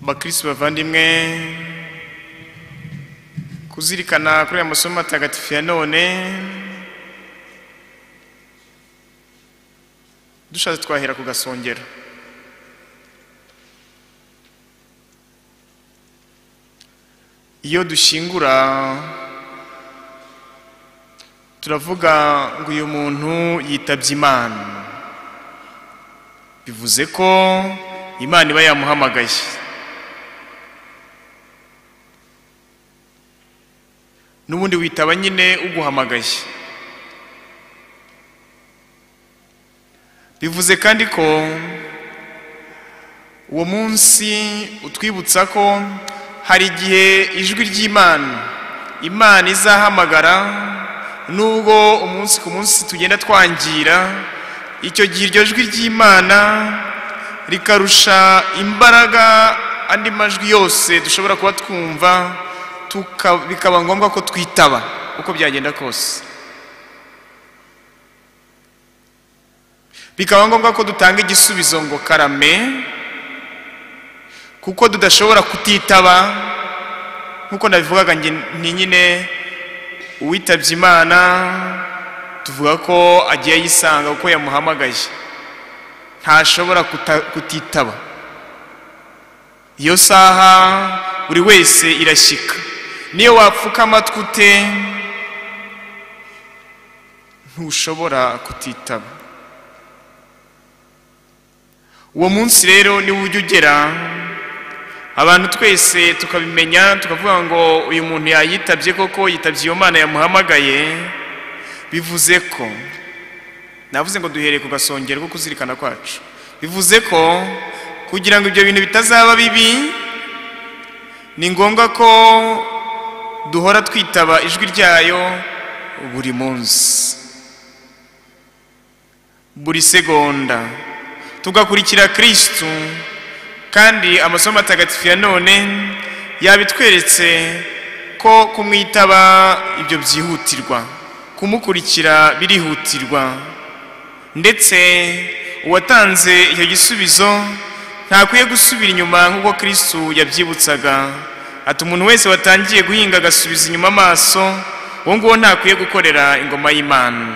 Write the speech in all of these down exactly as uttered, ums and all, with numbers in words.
BAKRISTU bavandimwe, kuzirikana kuri amasomo matagatifu ya none dushatse twahera ku gasongero. Iyo dushingura turavuga ngo uyu muntu yitabye Imana, bivuze ko Imana iba yamuhamagaye. Nubundi witaba nyine uguhamagaye. Bivuze kandi ko uwo munsi utwibutsa ko hari igihe ijwi ry'Imana Imana izahamagara, nubwo umunsi ku munsi tugenda twangira, icyo gihe iryo jwi ry'Imana rikarusha imbaraga andi majwi yose dushobora kuba twumva, bikaba ngombwa ko twitaba uko byagenda kose. Bikaba ngombwa ko dutanga igisubizo ngo karame, kuko tudashobora kutitaba. Nkuko nabivugaga ni nyine uwitabye Imana tuvuga ko agiye yisanga uko yamuhamagaye, ntashobora kutitaba. Iyo saha buri wese irashyika, niyo wapfuka amatwi ute ntushobora kutitaba. Uwo munsi rero ni ujya ugera, abantu twese tukabimenya, tukavuga ngo uyu muntu yayitabye koko, yitabye iyo Mana yamuhamagaye. Bivuze ko, navuze ngo duhereye ku gasongero ko kuzirikana kwacu, bivuze ko kugira ngo ibyo bintu bitazaba bibi, ni ngombwa ko duhora twitaba ijwi ryayo buri munsi, buri segonda, tugakurikira Kristu. Kandi amasomo matagatifu ya none yabitweretse ko kumwitaba ibyo byihutirwa, kumukurikira birihutirwa. Ndetse uwatanze icyo gisubizo ntakwiye gusubira inyuma nk'uko Kristu yabyibutsaga, ati umuntu wese watangiye guhinga agasubiza inyuma amaso, uwo nguwo ntakwiye gukorera ingoma y'Imana.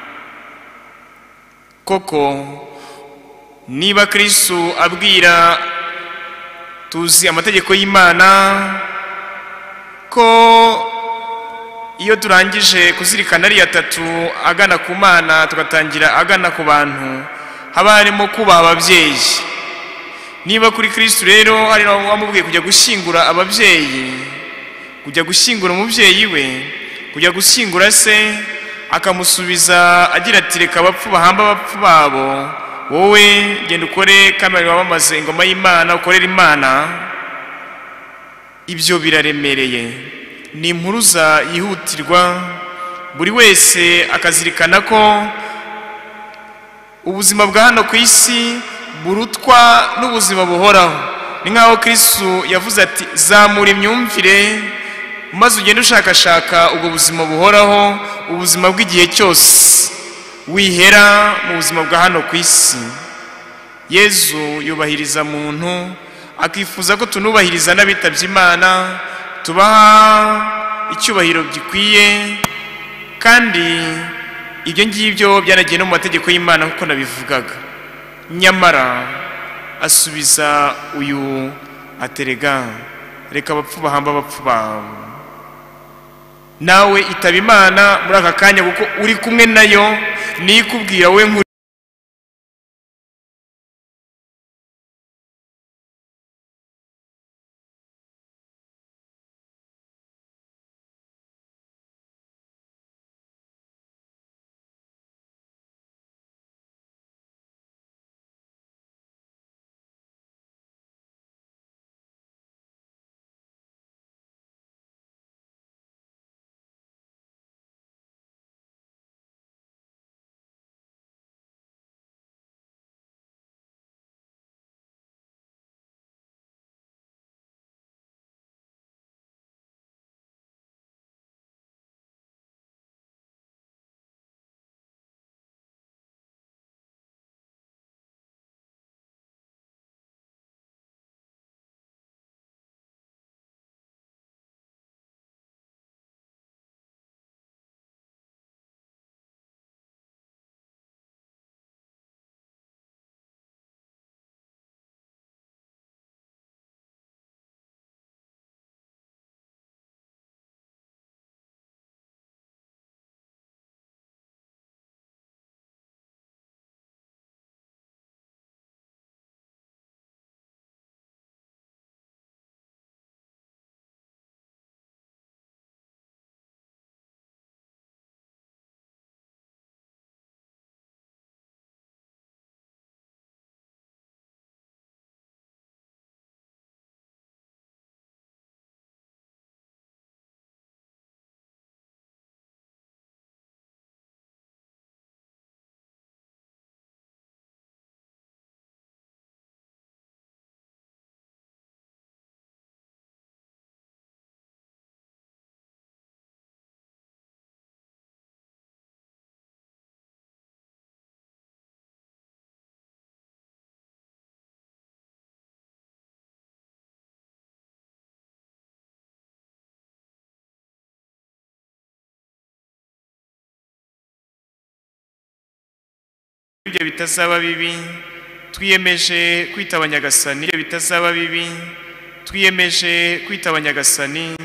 Koko niba Kristu abwira, tuzi amategeko y'Imana ko iyo turangije kuzirikana ari atatu agana ku Mana tugatangira agana ku bantu, haba harimo kubaha ababyeyi. Niba kuri Kristu rero ari wamubwiye kujya gushyingura ababyeyi, kujya gushyingura umubyeyi we, kujya gushyingura se, akamusubiza agira ati reka abapfu bahamba abapfu babo, wowe genda ukore kamere wamamaze ingoma y'Imana, ukorera Imana. Ibyo biraremereye, ni impuruza yihutirwa. Buri wese akazirikana ko ubuzima bwa hano ku isi burutwa n'ubuzima buhoraho. Ni nk'aho Kristu yavuze ati zamura imyumvire maze ugende ushakashaka ubwo buzima buhoraho, ubuzima bw'igihe cyose, wihera mu buzima bwa hano ku isi. Yezu yubahiriza muntu, akifuza ko tunubahiriza n'abitabye Imana, tubaha icyubahiro gikwiye. Kandi ibyo ngibyo byaragiye no mu mategeko y'Imana kuko nabivugaga. Nyamara asubiza uyu aterega reka abapfu bahamba abapfu bawe. Nawe itaba Imana muri aka kanya kuko uri kumwe nayo, nikubwira we ibyo bitazaba bibi, twiyemeje kwitaba Nyagasani ibyo bitazaba bibi, twiyemeje kwitaba Nyagasani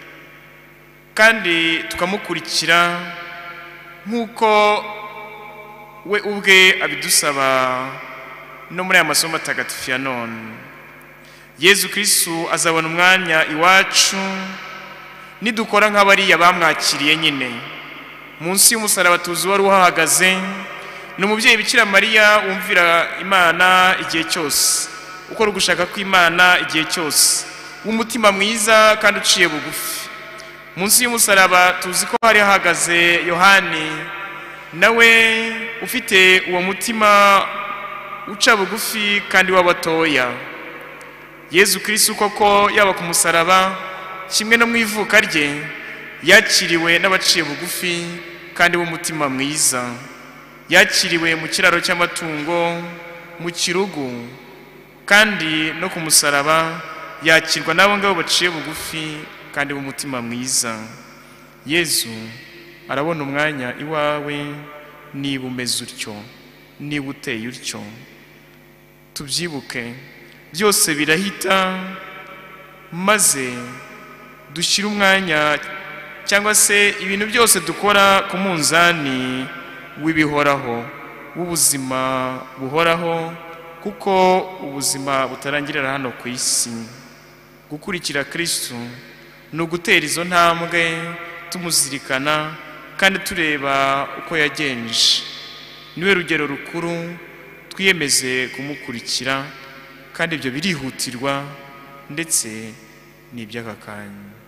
kandi tukamukurikira nk'uko we ubwe abidusaba no muri aya masomo atagatifu ya none. Yezu Kristu azabona umwanya iwacu nidukora nk'abariya bamwakiriye nyine. Munsi y'umusaraba tuzi wari uhahagaze ni umubyeyi Bikira Mariya wumvira Imana igihe cyose, ukora ugushaka kw'Imana igihe cyose, w'umutima mwiza kandi uciye bugufi. Munsi y'umusaraba tuzi ko hari hahagaze Yohani, nawe ufite uwo mutima uca bugufi kandi w'abatoya. Yezu Kristu koko yaba ku musaraba kimwe no mu ivuka rye yakiriwe n'abaciye bugufi kandi b'umutima mwiza. Yakiriwe mu kiraro cy'amatungo, mu kirugu, kandi no ku musaraba yakirwa n'abo ngabo baciye bugufi kandi b'umutima mwiza. Yezu arabona umwanya iwawe niba umeze utyo, niba uteye utyo. Tubyibuke byose birahita, maze dushyira umwanya cyangwa se ibintu byose dukora ku munzani w'ibihoraho, w'ubuzima buhoraho, kuko ubuzima butarangirira hano ku isi. Gukurikira Kristu ni ugutera izo ntambwe tumuzirikana kandi tureba uko yagenje. Niwe rugero rukuru, twiyemeze kumukurikira kandi ibyo birihutirwa ndetse ni iby'aka kanya.